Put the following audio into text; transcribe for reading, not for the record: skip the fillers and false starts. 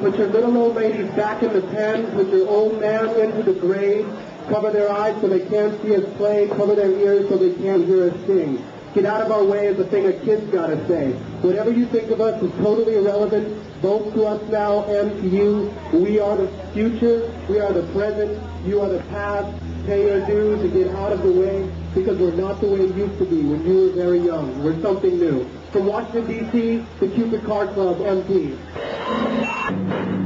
Put your little old ladies back in the pen. Put your old man into the grave. Cover their eyes so they can't see us play. Cover their ears so they can't hear us sing. Get out of our way is the thing a kid's got to say. Whatever you think of us is totally irrelevant, both to us now and to you. We are the future. We are the present. You are the past. Pay your dues and get out of the way, because we're not the way it used to be when you were very young. We're something new. From Washington, D.C., the Cupid Car Club, MP.